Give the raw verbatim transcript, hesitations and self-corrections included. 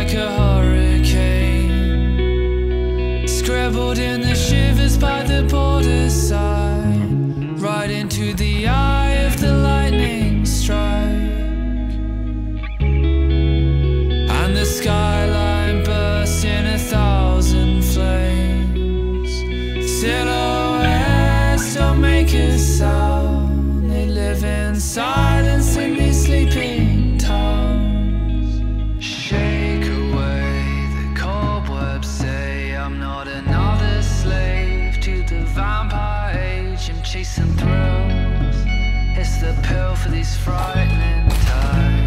like a hurricane, scribbled in the shivers by the border side, right into the eye of the lightning strike. And the skyline burst in a thousand flames. Silhouettes don't make a sound, they live in silence in these sleeping towns. Shake away the cobwebs, say I'm not another slave to the vampire age. I'm chasing thrills, it's the pill for these frightening times.